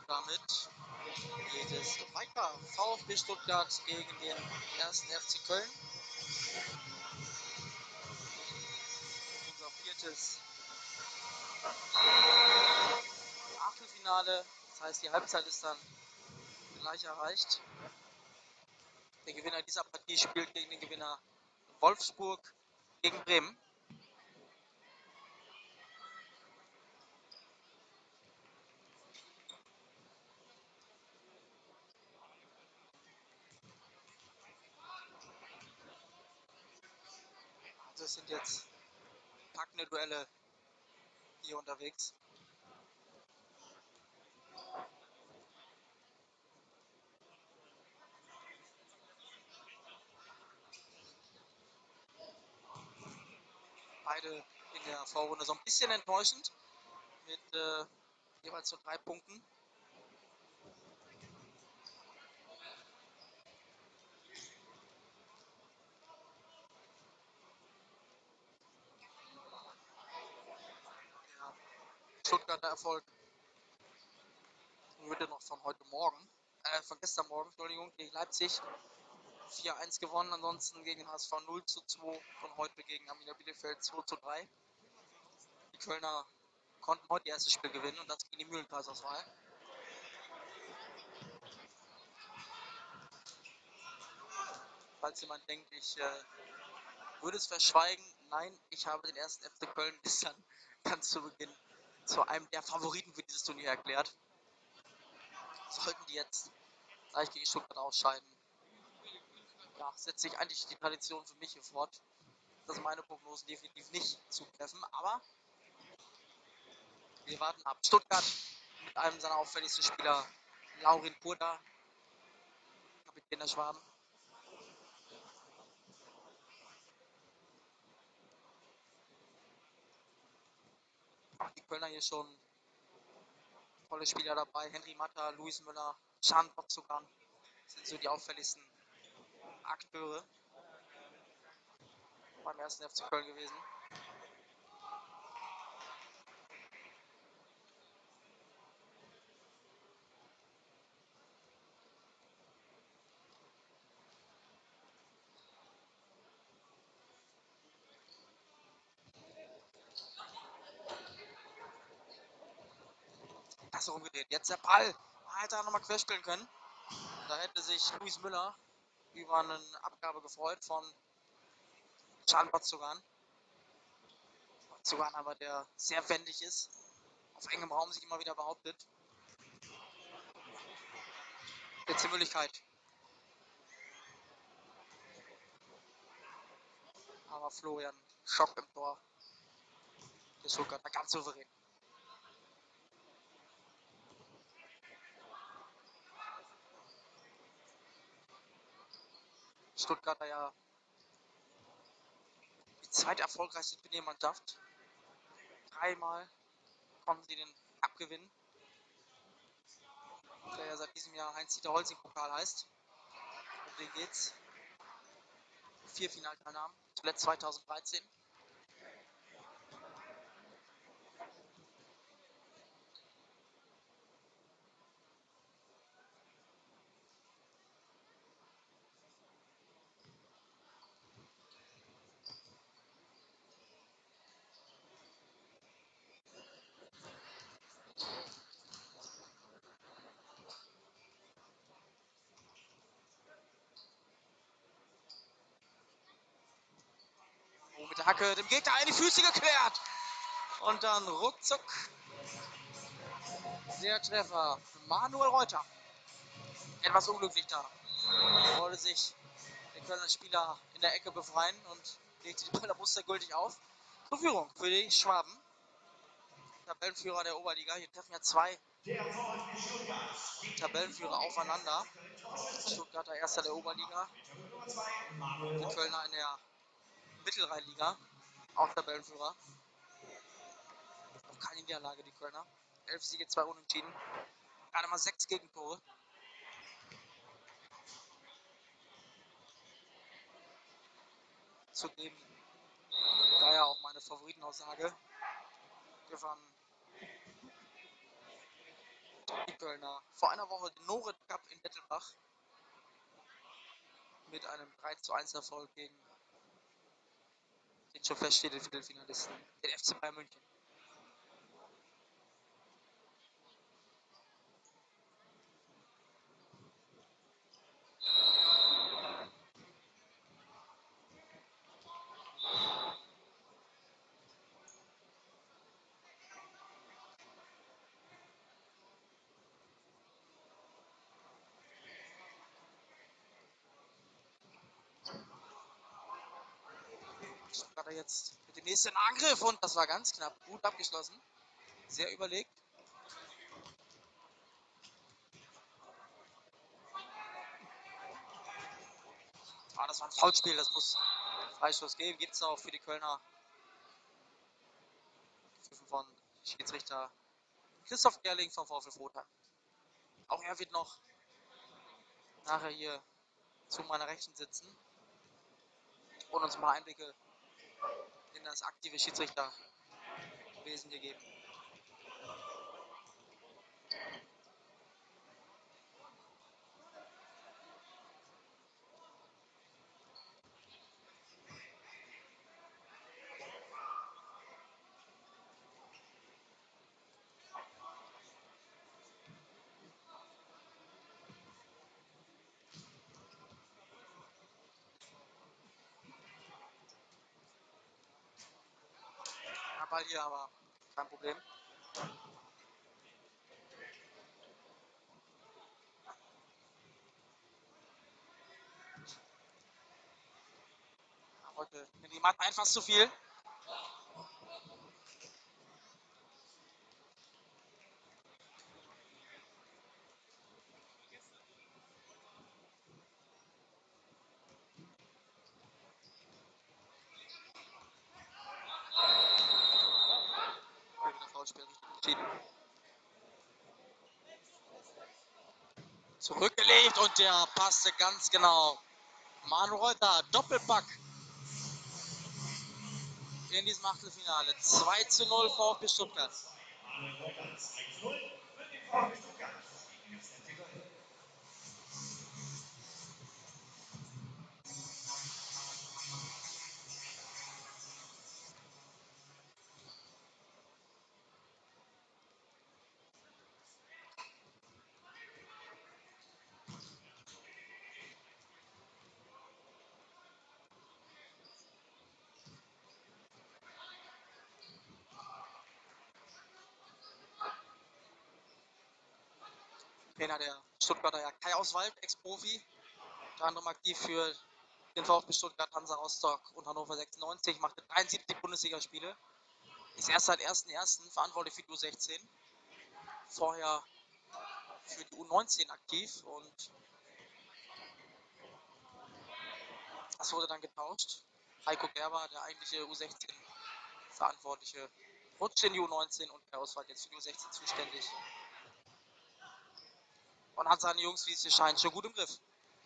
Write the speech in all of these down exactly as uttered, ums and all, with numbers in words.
damit geht es weiter. VfB Stuttgart gegen den ersten F C Köln. Unser viertes Achtelfinale. Das heißt, die Halbzeit ist dann gleich erreicht. Der Gewinner dieser Partie spielt gegen den Gewinner Wolfsburg gegen Bremen. Also es sind jetzt packende Duelle hier unterwegs. Beide in der Vorrunde so ein bisschen enttäuschend mit äh, jeweils nur drei Punkten. Der Stuttgarter Erfolg würde noch von heute Morgen, äh, von gestern Morgen, Entschuldigung, gegen Leipzig vier eins gewonnen, ansonsten gegen H S V null zu zwei und heute gegen Arminia Bielefeld zwei zu drei. Die Kölner konnten heute ihr erstes Spiel gewinnen und das gegen die Mühlenkaiserswahl. Falls jemand denkt, ich äh, würde es verschweigen, nein, ich habe den ersten F C Köln bis dann ganz zu Beginn zu einem der Favoriten für dieses Turnier erklärt. Sollten die jetzt gleich gegen Stuttgart ausscheiden, ja, setzt sich eigentlich die Tradition für mich hier fort, dass meine Prognosen definitiv nicht zutreffen, aber wir warten ab. Stuttgart mit einem seiner auffälligsten Spieler, Laurin Purda, Kapitän der Schwaben. Auch die Kölner hier schon tolle Spieler dabei. Henry Matta, Luis Müller, Can Botzogan sind so die auffälligsten Akteure beim ersten F C Köln gewesen. Das ist rumgedreht. Jetzt der Ball. Ah, hätte er nochmal querspielen können. Da hätte sich Luis Müller über eine Abgabe gefreut von Can Botzogan. Botzogan aber, der sehr wendig ist, auf engem Raum sich immer wieder behauptet. Jetzt die Möglichkeit. Aber Florian Schock im Tor. Der Stuttgarter ganz souverän. Stuttgarter ja die zweiterfolgreichste Turniermannschaft. Dreimal konnten sie den abgewinnen, der ja seit diesem Jahr Heinz-Dieter Holzing-Pokal heißt. Um den geht's. Vier Finalteilnahmen, zuletzt zweitausenddreizehn. Oh, mit der Hacke dem Gegner in die Füße geklärt. Und dann ruckzuck der Treffer. Manuel Reuter. Etwas unglücklich da. Er wollte sich der Kölner Spieler in der Ecke befreien und legte die Bälle mustergültig auf. Zur Führung für die Schwaben. Tabellenführer der Oberliga. Hier treffen ja zwei Tabellenführer aufeinander. Stuttgarter Erster der Oberliga. Die Kölner in der Mittelrheinliga. Auch Tabellenführer. Noch keine Niederlage, die Kölner. Elf Siege, zwei Unentschieden. Gerade mal sechs Gegentore. Zudem daher auch meine Favoritenaussage. Wir waren Die Kölner vor einer Woche den Norit Cup in Dettelbach mit einem drei zu eins Erfolg gegen den schon feststehenden Viertelfinalisten, den F C Bayern München. Stuttgarter jetzt mit dem nächsten Angriff und das war ganz knapp. Gut abgeschlossen. Sehr überlegt. Ah, das war ein Foulspiel, das muss Freistoß geben. Gibt es auch für die Kölner. Von Schiedsrichter Christoph Gerling vom VfL Frohnheim. Auch er wird noch nachher hier zu meiner Rechten sitzen und uns mal Einblicke in das aktive Schiedsrichterwesen hier geben. Ja, Ball hier, aber kein Problem. Ja, heute nimmt die Matt einfach zu viel. Wieder Foulspiel richtig entschieden. Zurückgelegt und der passte ganz genau. Manu Reuter, Doppelpack in diesem Achtelfinale. zwei zu null VfB Stuttgart. Trainer der Stuttgarter, ja, Kai Auswald, Ex-Profi, unter anderem aktiv für den VfB Stuttgart, Hansa Rostock und Hannover sechsundneunzig, machte dreiundsiebzig Bundesligaspiele, ist erst seit ersten ersten verantwortlich für die U sechzehn, vorher für die U neunzehn aktiv und das wurde dann getauscht. Heiko Gerber, der eigentliche U sechzehn Verantwortliche, rutscht in die U neunzehn und Kai Auswald jetzt für die U sechzehn zuständig. Und hat seine Jungs, wie es hier scheint, schon gut im Griff.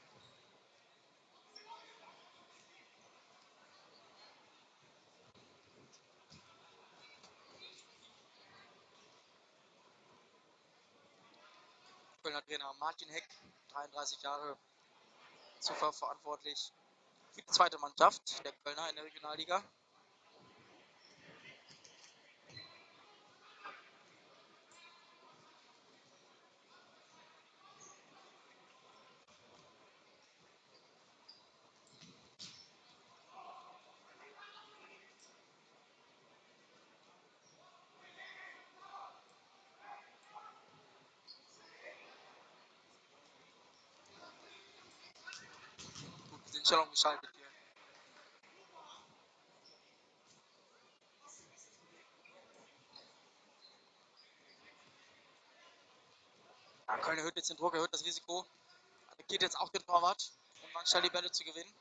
Kölner Trainer Martin Heck, dreiunddreißig Jahre, zuvor verantwortlich für die zweite Mannschaft der Kölner in der Regionalliga. Gut, sind schon umgeschaltet hier. Ja, Köln erhöht jetzt den Druck, erhöht das Risiko. Attackiert jetzt auch den Torwart, um dann schnell die Bälle zu gewinnen.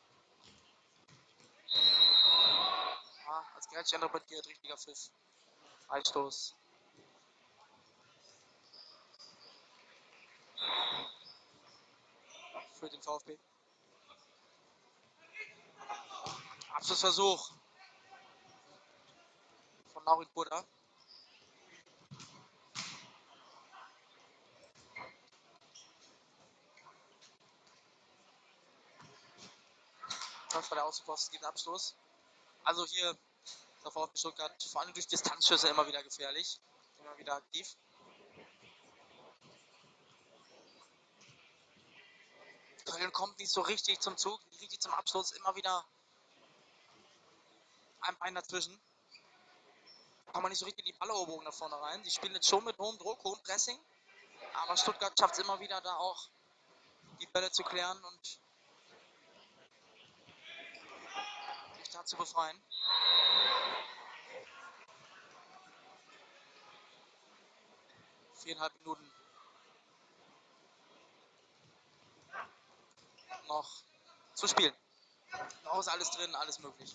Ja, als gerecht interpretiert, richtiger Pfiff. Einstoß. Für den VfB. Abschlussversuch von Naurin Burda. Mannschaft bei der Außenposten gibt Abstoß. Also hier der VfB Stuttgart vor allem durch Distanzschüsse immer wieder gefährlich. Immer wieder aktiv. Köln kommt nicht so richtig zum Zug, nicht richtig zum Abschluss. Immer wieder ein Bein dazwischen. Kann man nicht so richtig die Balleroberung nach vorne rein. Sie spielen jetzt schon mit hohem Druck, hohem Pressing. Aber Stuttgart schafft es immer wieder, da auch die Bälle zu klären und sich da zu befreien. Viereinhalb Minuten noch zu spielen. Noch ist alles drin, alles möglich.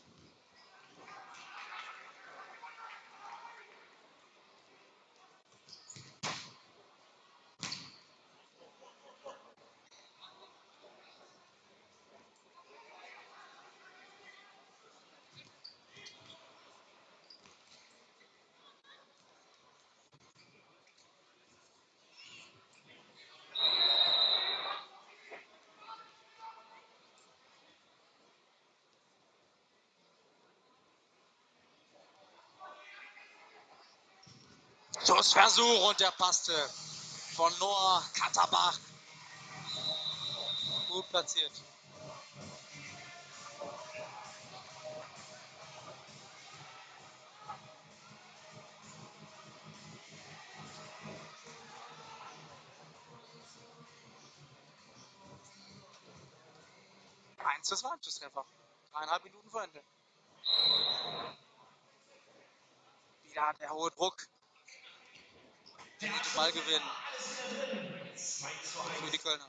Schussversuch und der passte von Noah Katterbach. Gut platziert. eins zu zwei Anschlusstreffer. Dreieinhalb Minuten vor Ende. Wieder der hohe Druck. Der gute Ballgewinn für die Kölner.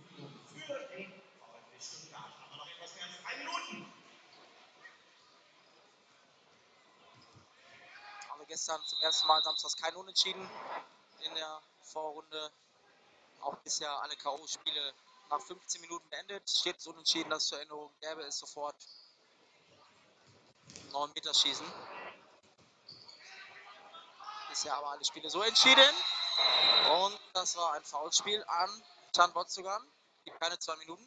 Aber gestern zum ersten Mal samstags kein Unentschieden in der Vorrunde. Auch bisher alle K O-Spiele nach fünfzehn Minuten beendet. Steht es unentschieden, das zur Erinnerung gäbe es sofort neun Meter Schießen. Bisher aber alle Spiele so entschieden. Und das war ein Foulspiel an Can Botzugan. Gibt keine zwei Minuten.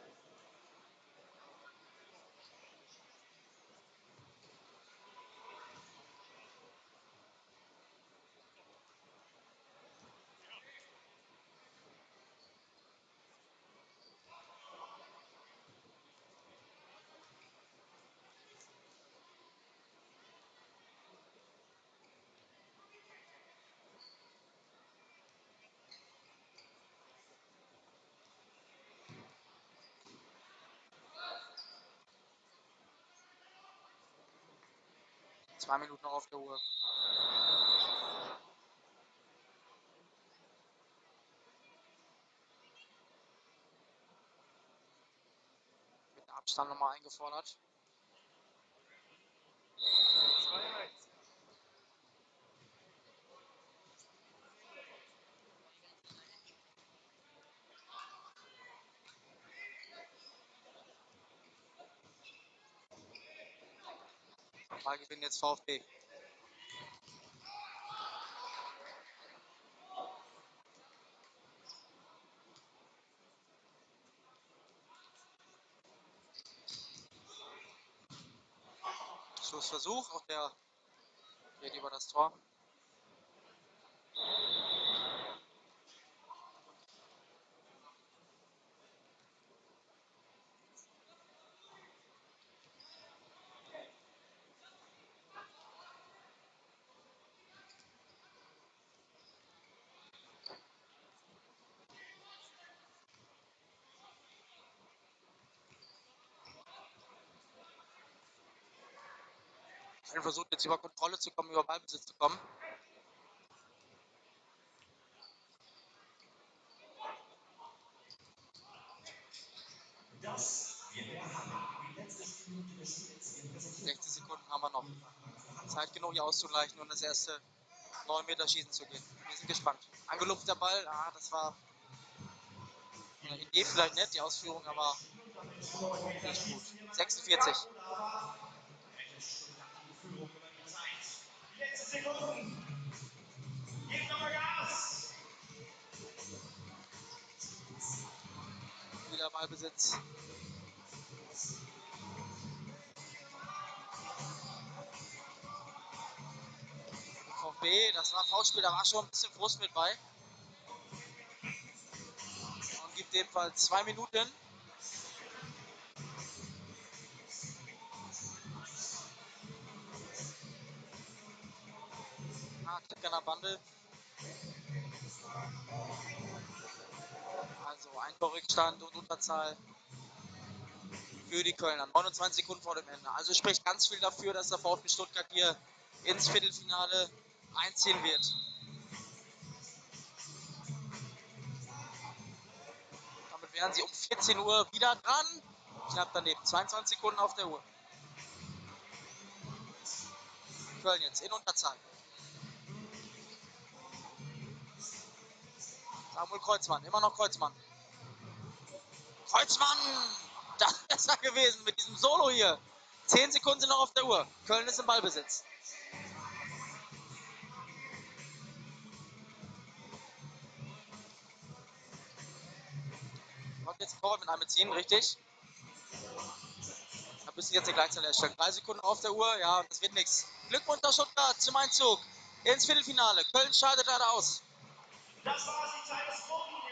Zwei Minuten noch auf der Uhr. Mit Abstand nochmal eingefordert. Ballgewinn jetzt VfB. Schussversuch, auch der geht über das Tor. Köln versucht jetzt über Kontrolle zu kommen, über Ballbesitz zu kommen. sechzig Sekunden haben wir noch. Zeit genug, hier auszugleichen und das erste neun Meter Schießen zu gehen. Wir sind gespannt. Angelupfter Ball, ah, das war eine Idee vielleicht nett, die Ausführung, aber nicht gut. sechsundvierzig. Wieder Ballbesitz. B, das war Foulspiel, da war schon ein bisschen Frust mit bei. Und gibt ebenfalls zwei Minuten. Ah, Kick an der Bande. Also ein Torrückstand und Unterzahl für die Kölner. neunundzwanzig Sekunden vor dem Ende. Also spricht ganz viel dafür, dass der VfB Stuttgart hier ins Viertelfinale einziehen wird. Damit wären sie um vierzehn Uhr wieder dran. Knapp daneben. zweiundzwanzig Sekunden auf der Uhr. Köln jetzt in Unterzahl. Samuel Kreuzmann, immer noch Kreuzmann. Kreuzmann! Das ist er gewesen mit diesem Solo hier. zehn Sekunden sind noch auf der Uhr. Köln ist im Ballbesitz. Kommt jetzt ein Torwart mit einbeziehen, richtig? Da müssen jetzt die Gleichzahl erstellen. Drei Sekunden auf der Uhr, ja, das wird nichts. Glückwunsch nach Stuttgart zum Einzug ins Viertelfinale. Köln scheidet leider aus. Das war die Zeit des